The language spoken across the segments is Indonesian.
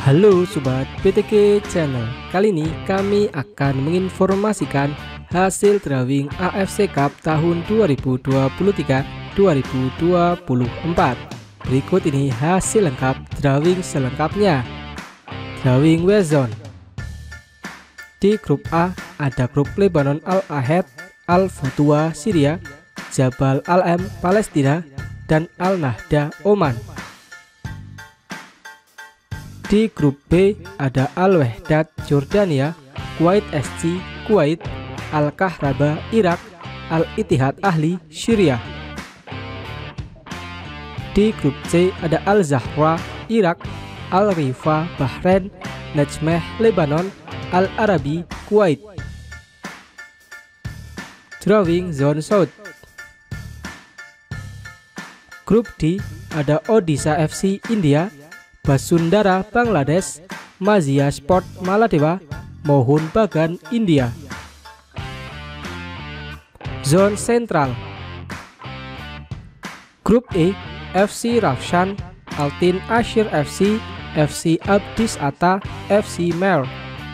Halo Sobat BTG Channel, kali ini kami akan menginformasikan hasil drawing AFC Cup tahun 2023-2024. Berikut ini hasil lengkap drawing selengkapnya. Drawing West Zone. Di grup A ada grup Lebanon Al-Ahad, Al-Futua Syria, Jabal Al-Am Palestina, dan Al-Nahda Oman. Di grup B ada Al-Wehdat Jordania, Kuwait SC Kuwait, Al-Kahraba Irak, Al-Ittihad Ahli Syria. Di grup C ada Al-Zahra Irak, Al-Rifa Bahrain, Najmeh Lebanon, Al-Arabi Kuwait. Drawing Zone South. Grup D ada Odisha FC India, Basundara Bangladesh, Mazia Sport Maladewa, Mohun Bagan India. Zone Central. Grup E FC Rafshan, Altin Ashir FC, FC Abdis Ata, FC Mer.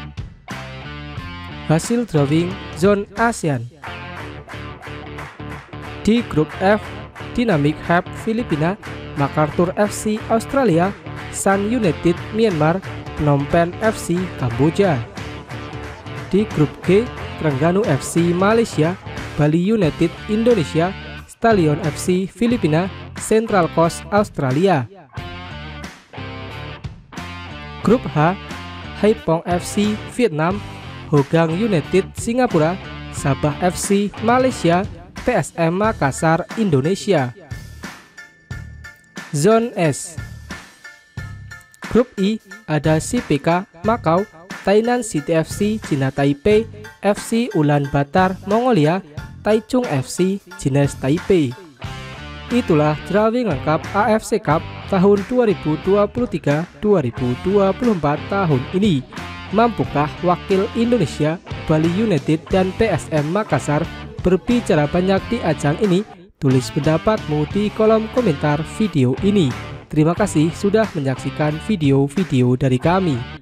Hasil drawing Zone ASEAN. Di grup F, Dynamic Hub Filipina, MacArthur FC Australia, Sun United Myanmar, Phnom Penh FC Kamboja. Di grup G, Terengganu FC Malaysia, Bali United Indonesia, Stallion FC Filipina, Central Coast Australia. Grup H, Haiphong FC Vietnam, Hogang United Singapura, Sabah FC Malaysia, TSM Makassar Indonesia. Zone S. Grup I ada CPK Macau, Tainan City FC Cina Taipei, FC Ulaanbaatar Mongolia, Taichung FC Jeunesse Taipei. Itulah drawing lengkap AFC Cup tahun 2023-2024 tahun ini. Mampukah wakil Indonesia, Bali United dan TSM Makassar berbicara banyak di ajang ini? Tulis pendapatmu di kolom komentar video ini. Terima kasih sudah menyaksikan video-video dari kami.